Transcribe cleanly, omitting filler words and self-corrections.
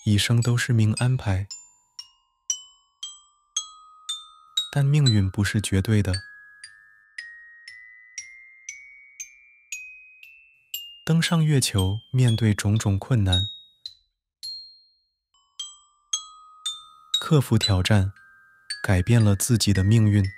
一生都是命安排，但命运不是绝对的。登上月球，面对种种困难，克服挑战，改变了自己的命运。